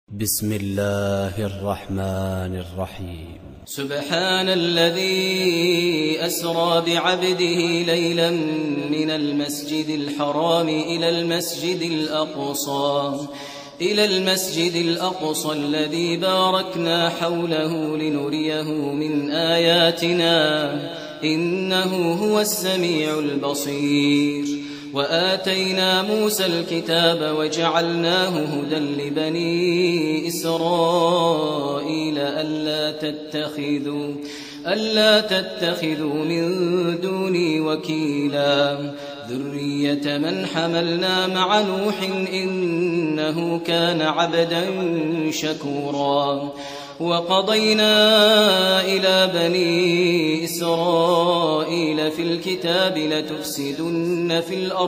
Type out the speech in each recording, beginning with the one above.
بسم الله الرحمن الرحيم. سبحان الذي أسرى بعبده ليلا من المسجد الحرام إلى المسجد الأقصى الذي باركنا حوله لنريه من آياتنا إنه هو السميع البصير. وآتينا موسى الكتاب وجعلناه هدى لبني إسرائيل ألا تتخذوا من دوني وكيلا ذرية من حملنا مع نوح إنه كان عبدا شكورا. وقضينا إلى بني إسرائيل في الكتاب لتفسدن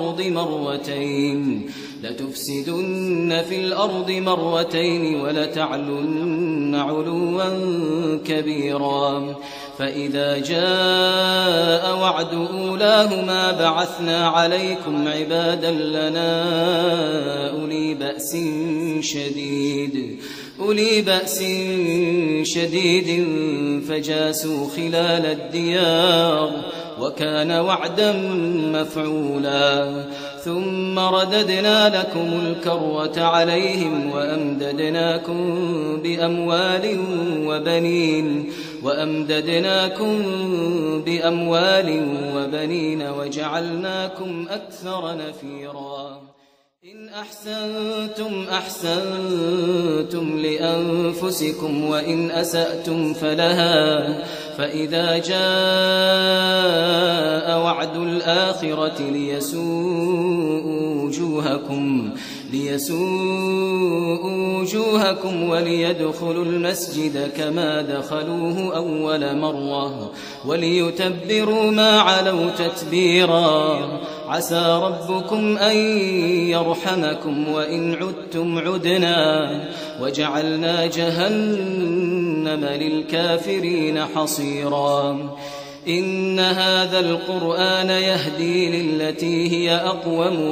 في الأرض مرتين ولتعلن علوا كبيرا. فإذا جاء وعد أولاهما بعثنا عليكم عبادا لنا أولي بأس شديد فجاسوا خلال الديار وكان وعدا مفعولا. ثم رددنا لكم الكرة عليهم وأمددناكم بأموال وبنين وجعلناكم أكثر نفيرا. إن أحسنتم لأنفسكم وإن أسأتم فلها. فإذا جاء وعد الآخرة ليسوءوا وجوهكم وليدخلوا المسجد كما دخلوه أول مرة وليتبروا ما علوا تتبيرا. عسى ربكم أن يرحمكم وإن عدتم عدنا وجعلنا جهنم للكافرين حصيرا. إن هذا القرآن يهدي للتي هي أقوم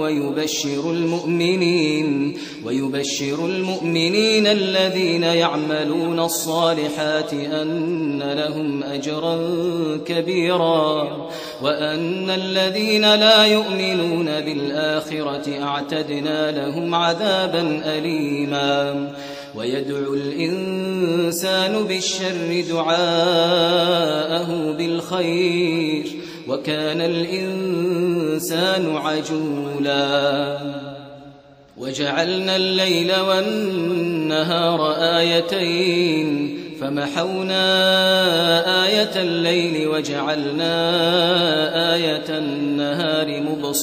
ويبشر المؤمنين الذين يعملون الصالحات أن لهم أجرا كبيرا وأن الذين لا يؤمنون بالآخرة أعتدنا لهم عذابا أليما. ويدعو الإنسان بالشر دعاءه بالخير وكان الإنسان عجولا. وجعلنا الليل والنهار آيتين فمحونا آية الليل وجعلنا آية النهار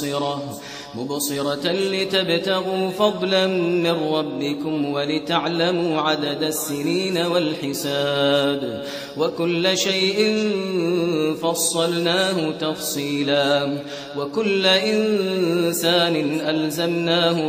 مبصرة لتبتغوا فضلا من ربكم ولتعلموا عدد السنين والحساب وكل شيء فصلناه تفصيلا. وكل إنسان ألزمناه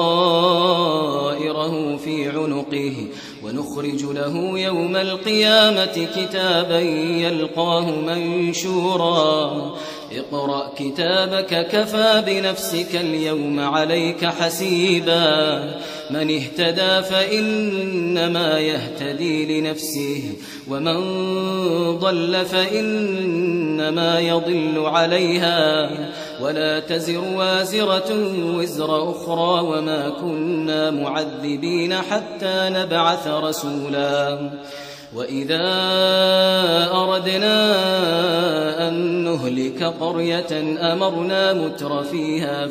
طائره في عنقه ونخرج له يوم القيامة كتابا يلقاه منشورا. اقرأ كتابك كفى بنفسك اليوم عليك حسيبا. من اهتدى فإنما يهتدي لنفسه ومن ضل فإنما يضل عليها ولا تزر وازرة وزر أخرى وما كنا معذبين حتى نبعث رسولا. وإذا أردنا أن نهلك قرية أمرنا متر فيها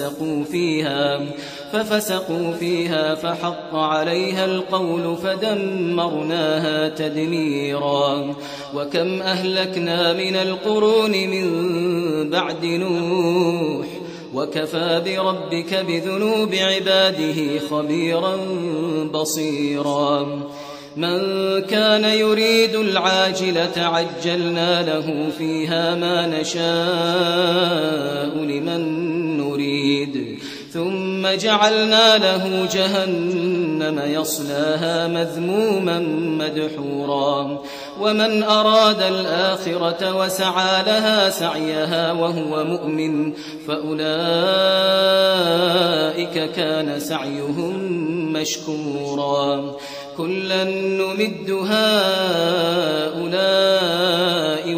ففسقوا فيها فحق عليها القول فدمرناها تدميرا. وكم أهلكنا من القرون من بعد نوح وكفى بربك بذنوب عباده خبيرا بصيرا. من كان يريد العاجلة عجلنا له فيها ما نشاء لمن نريد ثم جعلنا له جهنم يصلاها مذموما مدحورا ومن أراد الآخرة وسعى لها سعيها وهو مؤمن فأولئك كان سعيهم مشكورا كلا نمد هؤلاء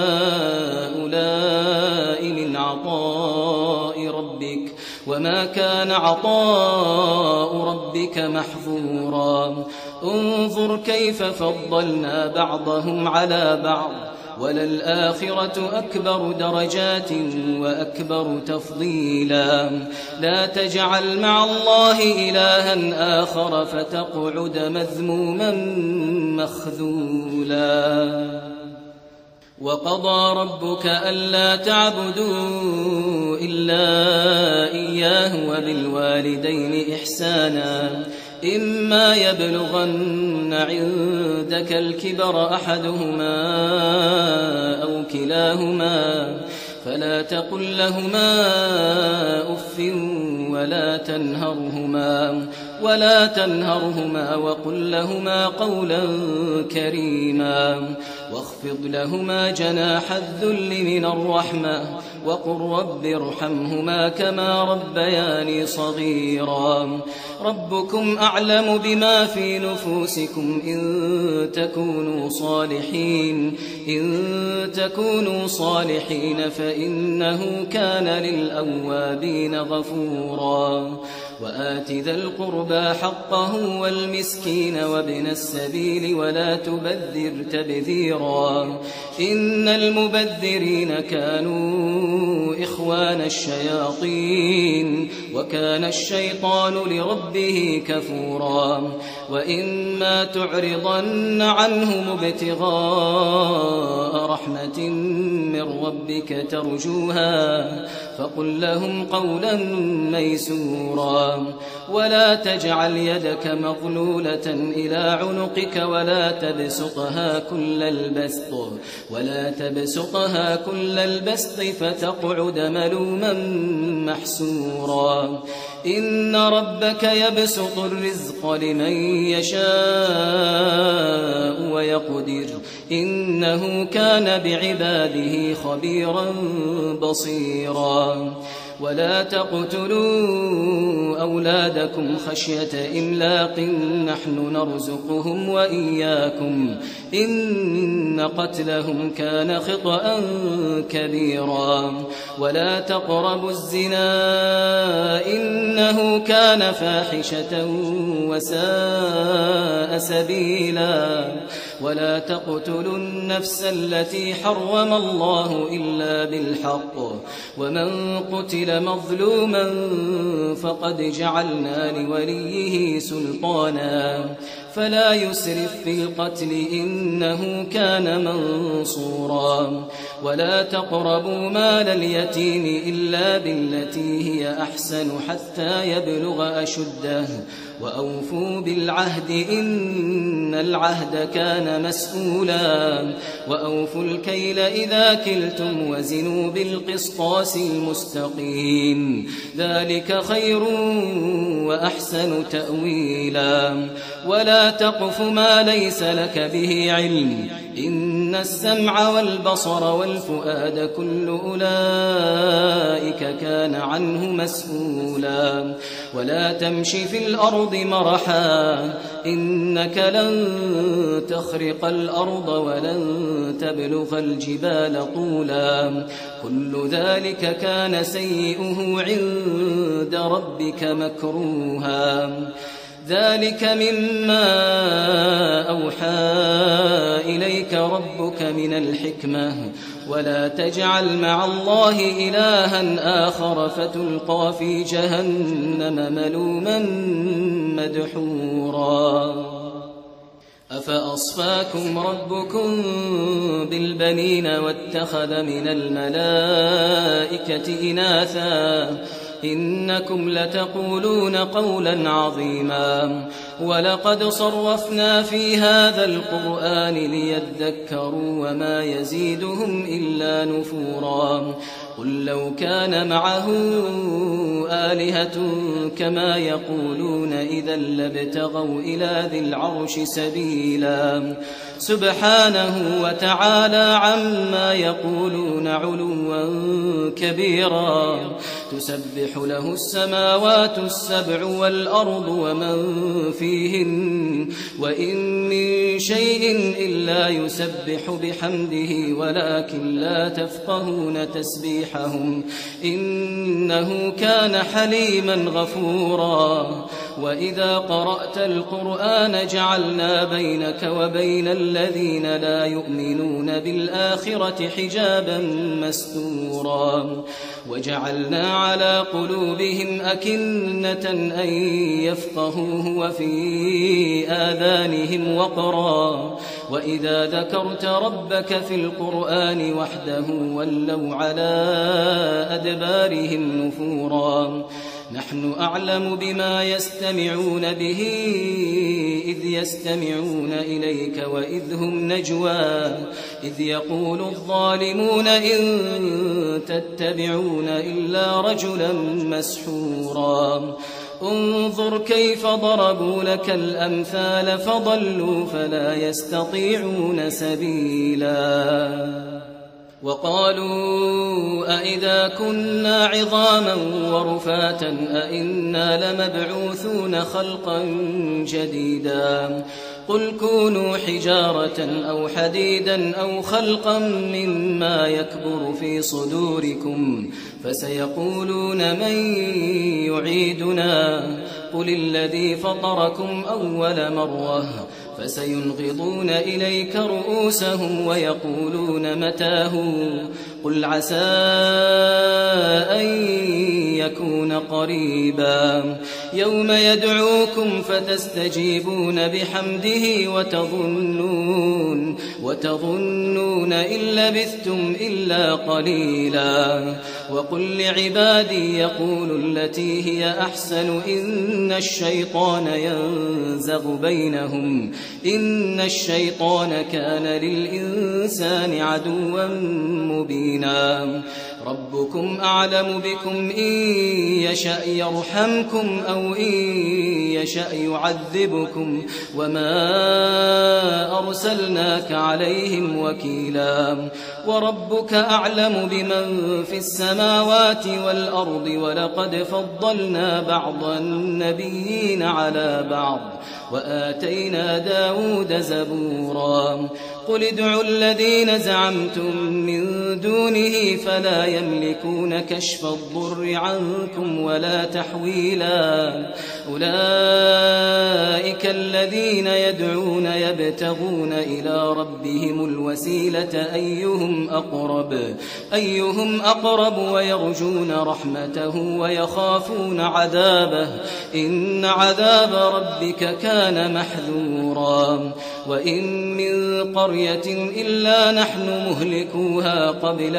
وهؤلاء من عطاء ربك وما كان عطاء ربك محظورا انظر كيف فضلنا بعضهم على بعض وللآخرة أكبر درجات وأكبر تفضيلا لا تجعل مع الله إلها آخر فتقعد مذموما مخذولا وقضى ربك ألا تعبدوا إلا إياه وبالوالدين إحسانا إما يبلغن عندك الكبر أحدهما أو كلاهما فلا تقل لهما أف ولا تنهرهما وقل لهما قولا كريما واخفض لهما جناح الذل من الرحمة وقل رب ارحمهما كما ربياني صغيرا ربكم أعلم بما في نفوسكم إن تكونوا صالحين فإنه كان للأوابين غفورا وآت ذا القربى حقه والمسكين وابن السبيل ولا تبذر تبذيرا إن المبذرين كانوا إخوان الشياطين وكان الشيطان لربه كفورا وإما تعرضن عنهم ابتغاء رحمة من ربك ترجوها فقل لهم قولا ميسورا ولا تجعل يدك مغلولة إلى عنقك ولا تبسطها كل البسط فتقعد ملوما محسورا إن ربك يبسط الرزق لمن يشاء ويقدر إنه كان بعباده خبيرا بصيرا ولا تقتلوا أولادكم خشية إملاق نحن نرزقهم وإياكم إن قتلهم كان خطأ كبيرا ولا تقربوا الزنا إنه كان فاحشة وساء سبيلا ولا تقتلوا النفس التي حرم الله إلا بالحق ومن قتل مظلوما فقد جعلنا لوليه سلطانا فلا يسرف في القتل إنه كان منصورا ولا تقربوا مال اليتيم إلا بالتي هي أحسن حتى يبلغ أشده وأوفوا بالعهد إن العهد كان مسؤولا وأوفوا الكيل إذا كلتم وزنوا بالقسطاس المستقيم ذلك خير وأحسن تأويلا ولا تقف ما ليس لك به علم إن السمع والبصر والفؤاد كل أولئك كان عنه مسؤولا ولا تمش في الأرض مرحا إنك لن تخرق الأرض ولن تبلغ الجبال طولا كل ذلك كان سيئه عند ربك مكروها ذلك مما أوحى إليك ربك من الحكمة ولا تجعل مع الله إلها آخر فتلقى في جهنم ملوما مدحورا أفأصفاكم ربكم بالبنين واتخذ من الملائكة إناثا إنكم لتقولون قولا عظيما ولقد صرفنا في هذا القرآن ليذكروا وما يزيدهم إلا نفورا قل لو كان معه آلهة كما يقولون إذا لابتغوا إلى ذي العرش سبيلا سبحانه وتعالى عما يقولون علوا كبيرا تسبح له السماوات السبع والأرض ومن فيهن وإن من شيء إلا يسبح بحمده ولكن لا تفقهون تسبيحهم إنه كان حليما غفورا وإذا قرأت القرآن جعلنا بينك وبين الذين لا يؤمنون بالآخرة حجابا مستورا وجعلنا على قلوبهم أكنة أن يفقهوه وفي آذانهم وقرا وإذا ذكرت ربك في القرآن وحده ولوا على أدبارهم نفورا نحن أعلم بما يستمعون به إذ يستمعون إليك وإذ هم نجوى إذ يقول الظالمون إن تتبعون إلا رجلا مسحورا انظر كيف ضربوا لك الأمثال فضلوا فلا يستطيعون سبيلا وقالوا أئذا كنا عظاما ورفاتا أئنا لمبعوثون خلقا جديدا قل كونوا حجارة أو حديدا أو خلقا مما يكبر في صدوركم فسيقولون من يعيدنا قل الذي فطركم أول مرة فسينغضون إليك رؤوسهم ويقولون متاه قل عسى أن يكون قريبا يوم يدعوكم فتستجيبون بحمده وتظنون إن لبثتم إلا قليلا وقل لعبادي يقولوا التي هي أحسن إن الشيطان ينزغ بينهم إن الشيطان كان للإنسان عدوا مبينا ربكم أعلم بكم إن يشأ يرحمكم أو إن يشأ يعذبكم وما أرسلناك عليهم وكيلا وربك أعلم بمن في السماوات والأرض ولقد فضلنا بعض النبيين على بعض وآتينا داود زبورا قل ادعوا الذين زعمتم من دونه فلا يملكون كشف الضر عنكم ولا تحويلا أولئك الذين يدعون يبتغون إلى ربهم الوسيلة أيهم أقرب ويرجون رحمته ويخافون عذابه إن عذاب ربك كان محذورا وإن من قرية إلا نحن مهلكوها قبل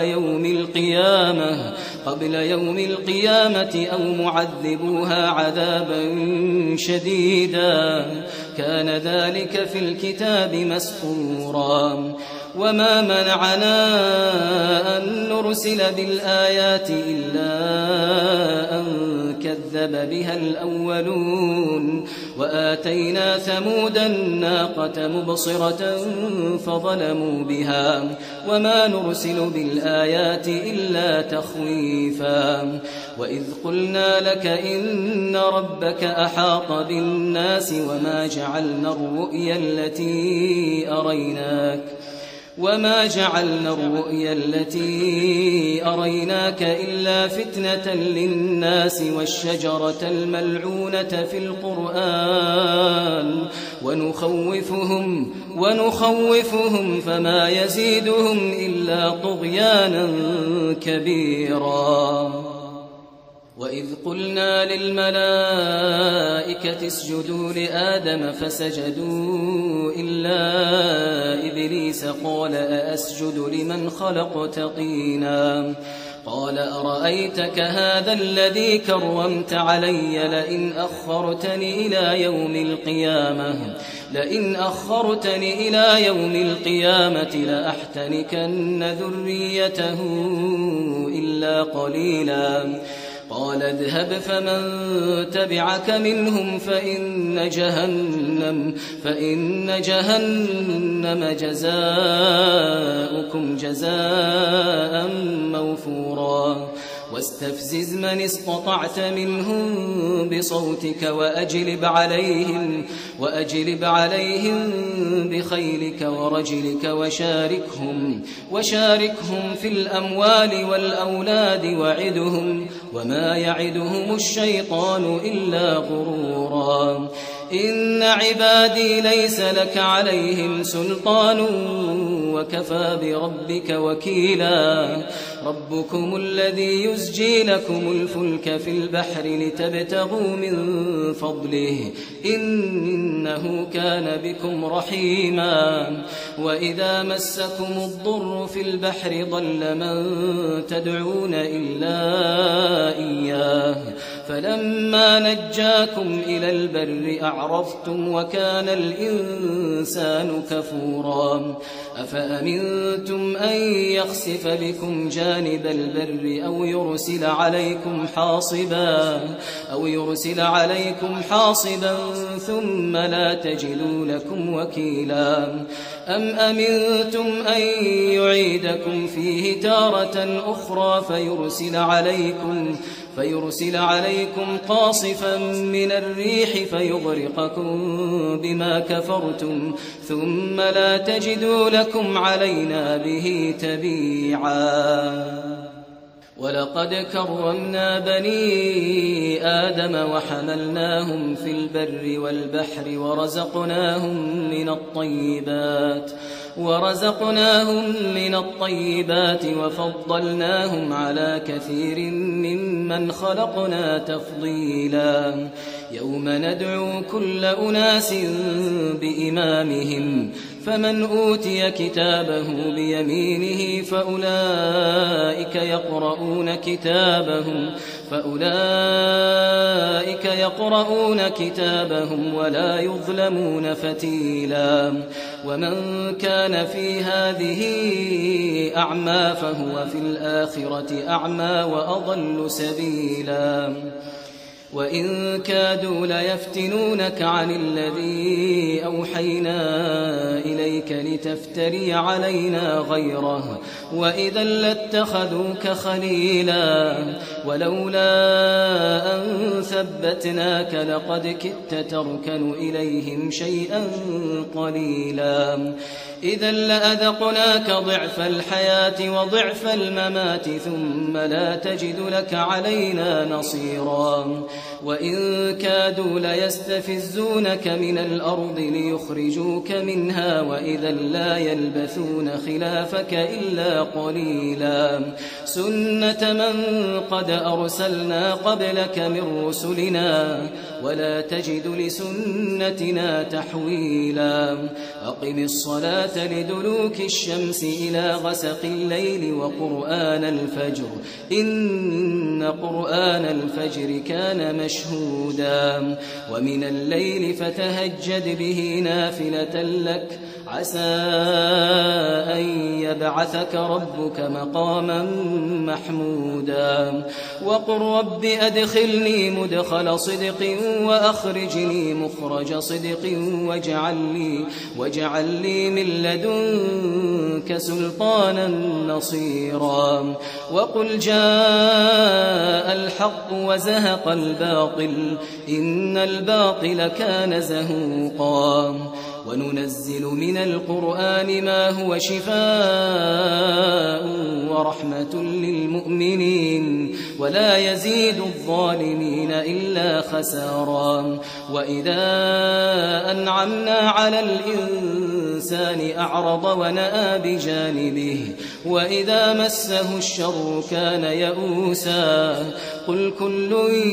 يوم القيامة أو معذبوها عذابا شديدا كان ذلك في الكتاب مسطورا وما منعنا أن نرسل بالآيات إلا أن كذب بها الأولون وآتينا ثمود الناقة مبصرة فظلموا بها وما نرسل بالآيات إلا تخويفا وإذ قلنا لك إن ربك أحاط بالناس وما جعلنا الرؤيا التي أريناك إلا فتنة للناس والشجرة الملعونة في القرآن ونخوفهم فما يزيدهم إلا طغيانا كبيرا وإذ قلنا للملائكة اسجدوا لآدم فسجدوا إلا إبليس قال أأسجد لمن خلقت طينا قال أرأيتك هذا الذي كرمت علي لئن أخرتني إلى يوم القيامة لأحتنكن ذريته إلا قليلا قال اذهب فمن تبعك منهم فإن جهنم جزاؤكم جزاء موفورا واستفزز من استطعت منهم بصوتك وأجلب عليهم بخيلك ورجلك وشاركهم في الأموال والأولاد وعدهم وما يعدهم الشيطان إلا غرورا إن عبادي ليس لك عليهم سلطان وكفى بربك وكيلا ربكم الذي يزجي لكم الفلك في البحر لتبتغوا من فضله إنه كان بكم رحيما وإذا مسكم الضر في البحر ضل من تدعون إلا إياه فلما نجاكم إلى البر أعرفتم وكان الإنسان كفورا أفأمنتم أن يخسف بكم جانب البر أو يرسل عليكم حاصبا ثم لا تجدوا لكم وكيلا أم أمنتم أن يعيدكم فيه تارة أخرى فيرسل عليكم قاصفا من الريح فيغرقكم بما كفرتم ثم لا تجدوا لكم علينا به تبيعا ولقد كرمنا بني آدم وحملناهم في البر والبحر ورزقناهم من الطيبات وفضلناهم على كثير ممن خلقنا تفضيلا يوم ندعو كل أناس بإمامهم فمن أوتي كتابه بيمينه فأولئك يقرؤون كتابهم ولا يظلمون فتيلا ومن كان في هذه أعمى فهو في الآخرة أعمى وأضل سبيلا وإن كادوا ليفتنونك عن الذي أوحينا إليك لتفتري علينا غيره وإذا لاتخذوك خليلا ولولا أن ثبتناك لقد كدت تركن إليهم شيئا قليلا إذا لأذقناك ضعف الحياة وضعف الممات ثم لا تجد لك علينا نصيرا وإن كادوا ليستفزونك من الأرض ليخرجوك منها وإذا لا يلبثون خلافك إلا قليلا سنة من قد أرسلنا قبلك من رسلنا ولا تجد لسنتنا تحويلا أقم الصلاة لدلوك الشمس إلى غسق الليل وقرآن الفجر إن قرآن الفجر كان مشهودا ومن الليل فتهجد به نافلة لك عسى أن يبعثك ربك مقاما محمودا وقل رب أدخلني مدخل صدق وأخرجني مخرج صدق واجعل لي من لدنك سلطانا نصيرا وقل جاء الحق وزهق الباطل إن الباطل كان زهوقا وننزل من القرآن ما هو شفاء ورحمة للمؤمنين ولا يزيد الظالمين إلا خسارا وإذا أنعمنا على الإنسان أعرض ونأى بجانبه وإذا مسه الشر كان يئوسا قل كل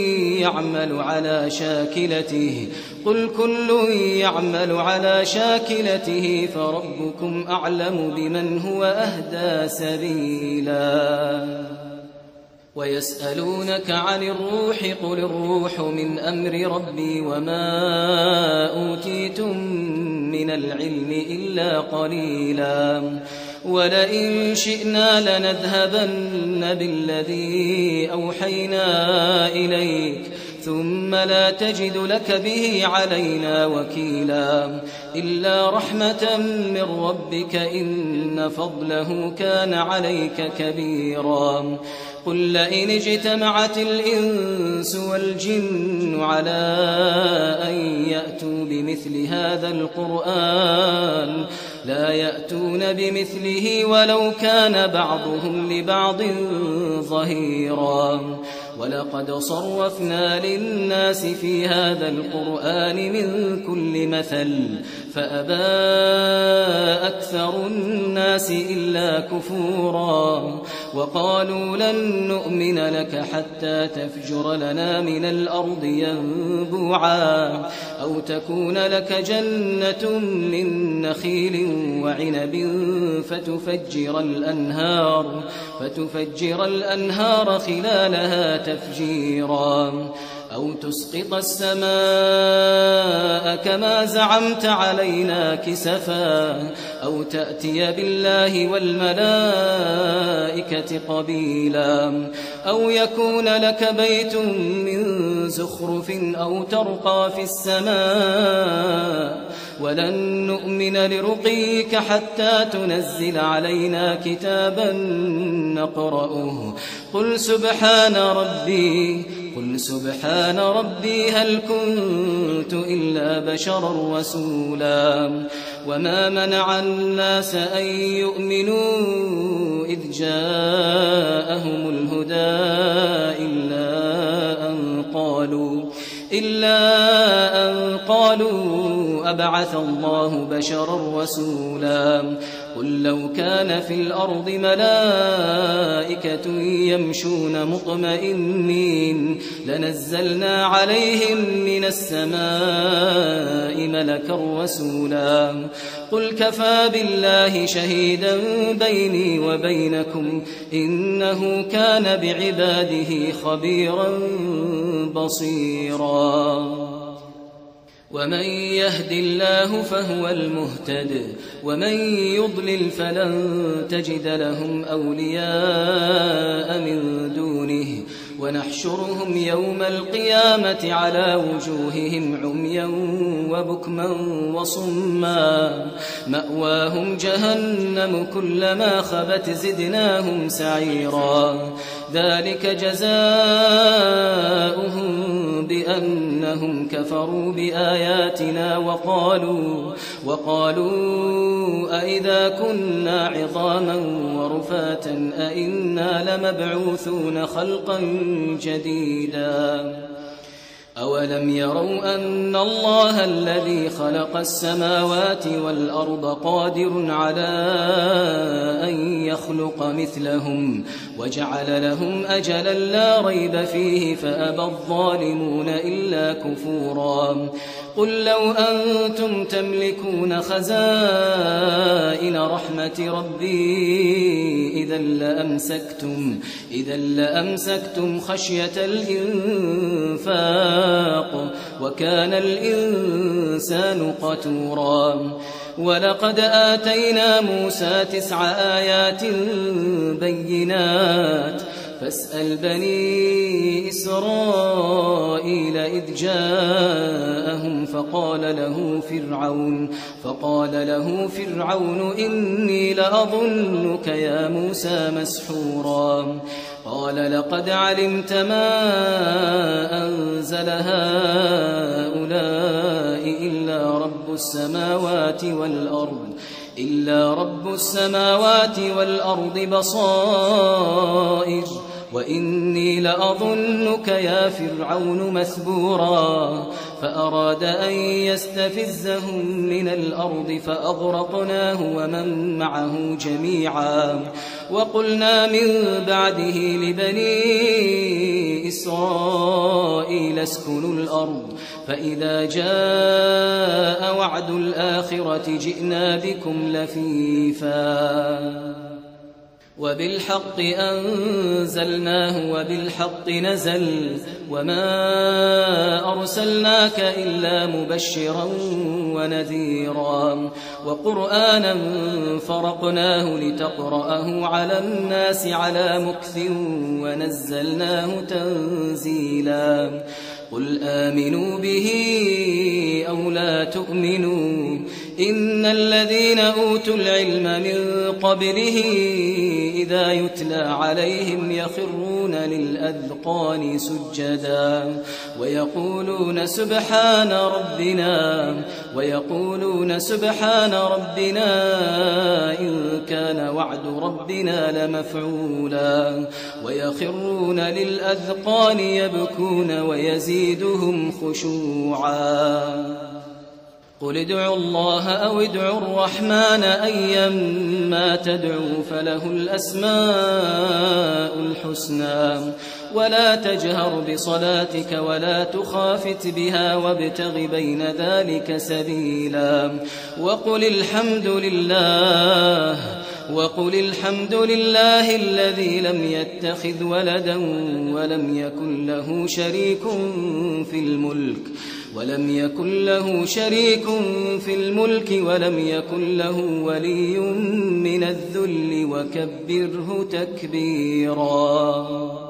يعمل على شاكلته فربكم أعلم بمن هو أهدى سبيلا ويسألونك عن الروح قل الروح من أمر ربي وما أوتيتم من العلم إلا قليلا ولئن شئنا لنذهبن بالذي أوحينا إليك ثم لا تجد لك به علينا وكيلا إلا رحمة من ربك إن فضله كان عليك كبيرا قل لئن اجتمعت الإنس والجن على أن يأتوا بمثل هذا القرآن لا يأتون بمثله ولو كان بعضهم لبعض ظهيرا ولقد صرفنا للناس في هذا القرآن من كل مثل فأبى أكثر الناس إلا كفورا وقالوا لن نؤمن لك حتى تفجر لنا من الأرض ينبوعا أو تكون لك جنة من نخيل وعنب فتفجر الأنهار خلالها تفجيرا أو تسقط السماء كما زعمت علينا كسفا أو تأتي بالله والملائكة قبيلا أو يكون لك بيت من زخرف أو ترقى في السماء ولن نؤمن لرقيك حتى تنزل علينا كتابا نقرأه قل سبحان ربي هل كنت إلا بشرا رسولا وما منع الناس أن يؤمنوا إذ جاءهم الهدى إلا أن قالوا أبعث الله بشرا رسولا قل لو كان في الأرض ملائكة يمشون مطمئنين لنزلنا عليهم من السماء ملكا رسولا قل كفى بالله شهيدا بيني وبينكم إنه كان بعباده خبيرا بصيرا ومن يهد الله فهو المهتد ومن يضلل فلن تجد لهم أولياء من دونه ونحشرهم يوم القيامة على وجوههم عميا وبكما وصما مأواهم جهنم كلما خبت زدناهم سعيرا ذلك جزاؤهم بأنهم كفروا بآياتنا وقالوا أئذا كنا عظاما ورفاتا أئنا لمبعوثون خلقا جديدا أولم يروا أن الله الذي خلق السماوات والأرض قادر على أن يخلق مثلهم وجعل لهم أجلا لا ريب فيه فأبى الظالمون إلا كفورا قل لو أنتم تملكون خزائن رحمة ربي إذا لأمسكتم خشية الإنفاق وكان الإنسان قتورا ولقد آتينا موسى 9 آيات بينات فاسأل بني إسرائيل إذ جاءهم فقال له فرعون إني لأظنك يا موسى مسحورا قال لقد علمت ما أنزل هؤلاء إلا رب السماوات والأرض بصائر وإني لأظنك يا فرعون مثبورا فأراد أن يستفزهم من الأرض فأغرقناه ومن معه جميعا وقلنا من بعده لبني إسرائيل اسكنوا الأرض فإذا جاء وعد الآخرة جئنا بكم لفيفا وبالحق أنزلناه وبالحق نزل وما أرسلناك إلا مبشرا ونذيرا وقرآنا فرقناه لتقرأه على الناس على مكث ونزلناه تنزيلا قل آمنوا به أو لا تؤمنوا إن الذين أوتوا العلم من قبله إذا يتلى عليهم يخرون للأذقان سجدا ويقولون سبحان ربنا إن كان وعد ربنا لمفعولا ويخرون للأذقان يبكون ويزيدهم خشوعا قل ادعوا الله أو ادعوا الرحمن أيما تدعوا فله الأسماء الحسنى ولا تجهر بصلاتك ولا تخافت بها وابتغ بين ذلك سبيلا وقل الحمد لله الذي لم يتخذ ولدا ولم يكن له شريك في الملك ولم يكن له ولي من الذل وكبره تكبيرا.